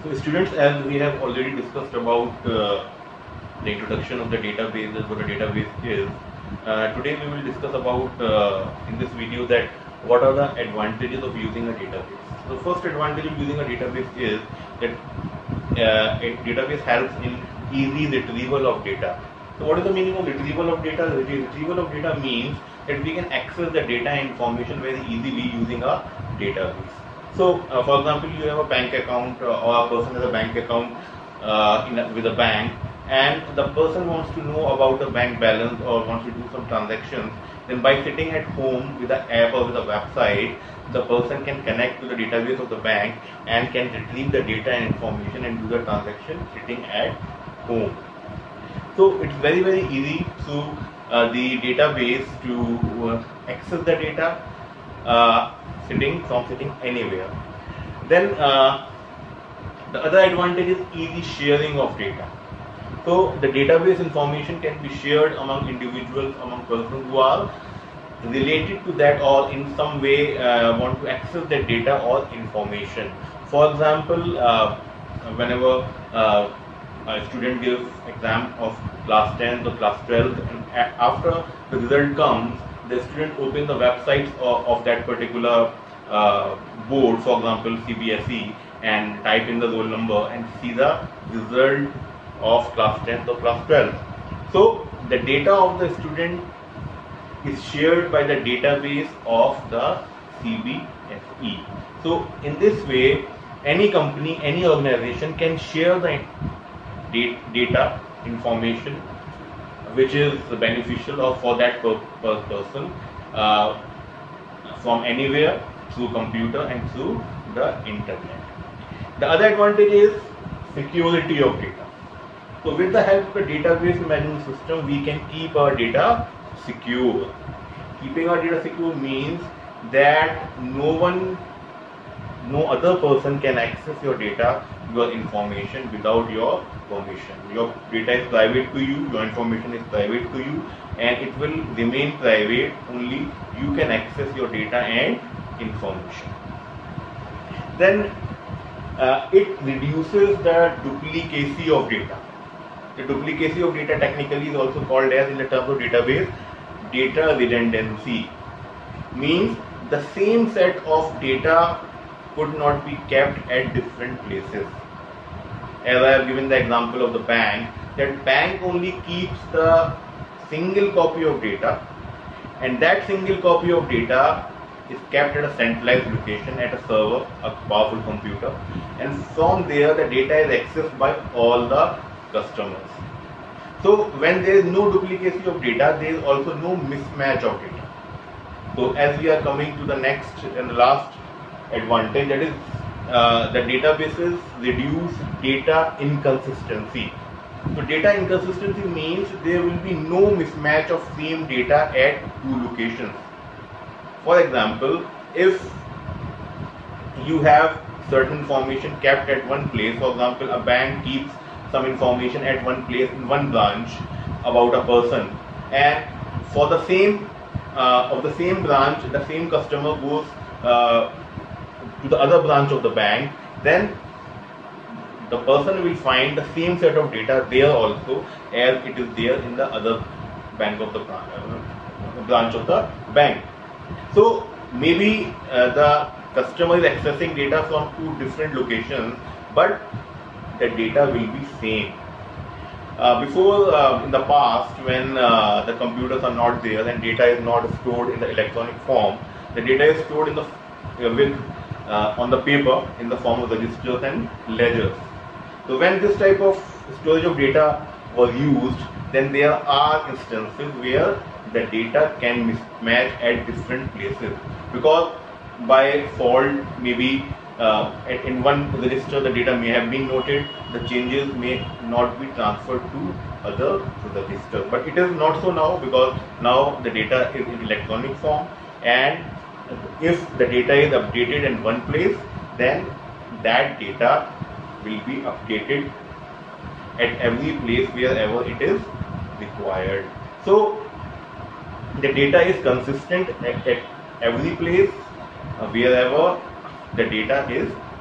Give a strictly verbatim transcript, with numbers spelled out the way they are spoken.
So students, as we have already discussed about uh, the introduction of the database, what a database is, uh, today we will discuss about uh, in this video that what are the advantages of using a database. So the first advantage of using a database is that uh, a database helps in easy retrieval of data. So what is the meaning of retrieval of data? Retrieval of data means that we can access the data and information very easily using a database. So, uh, for example, you have a bank account uh, or a person has a bank account uh, in a, with a bank, and the person wants to know about the bank balance or wants to do some transactions. Then by sitting at home with an app or with a website, the person can connect to the database of the bank and can retrieve the data and information and do the transaction sitting at home. So it's very very easy through uh, the database to uh, access the data uh, sitting from sitting anywhere. Then uh, the other advantage is easy sharing of data. So the database information can be shared among individuals, among persons who are related to that or in some way uh, want to access that data or information. For example, uh, whenever uh, a student gives exam of class tenth or class twelfth, and after the result comes, the student opens the websites of, of that particular uh, board, for example C B S E, and type in the roll number and see the result of class tenth or class twelfth. So the data of the student is shared by the database of the C B S E. So in this way, any company, any organization can share the data information which is beneficial or for that per, per person uh, from anywhere through computer and through the internet. The other advantage is security of data. So with the help of the database management system, we can keep our data secure. Keeping our data secure means that no one, no other person can access your data, your information without your permission. Your data is private to you, your information is private to you, and it will remain private. Only you can access your data and information. Then uh, it reduces the duplicacy of data. The duplicacy of data technically is also called as, in the terms of database, data redundancy. Means the same set of data could not be kept at different places. As I have given the example of the bank, that bank only keeps the single copy of data, and that single copy of data is kept at a centralized location at a server, a powerful computer, and from there the data is accessed by all the customers. So when there is no duplicacy of data, there is also no mismatch of data. So as we are coming to the next and the last advantage, that is uh, the databases reduce data inconsistency. So data inconsistency means there will be no mismatch of same data at two locations. For example, if you have certain information kept at one place, for example a bank keeps some information at one place in one branch about a person, and for the same uh, of the same branch, the same customer goes uh, to the other branch of the bank, then the person will find the same set of data there also as it is there in the other bank of the uh, branch of the bank. So maybe uh, the customer is accessing data from two different locations, but the data will be same. Uh, before uh, in the past, when uh, the computers are not there and data is not stored in the electronic form, the data is stored in the uh, with uh, on the paper in the form of registers and ledgers. So when this type of storage of data was used, then there are instances where the data can mismatch at different places, because by fault maybe uh, in one register the data may have been noted, the changes may not be transferred to other registers. But it is not so now, because now the data is in electronic form, and if the data is updated in one place, then that data will be updated at every place wherever it is required. So the data is consistent at, at every place uh, wherever the data is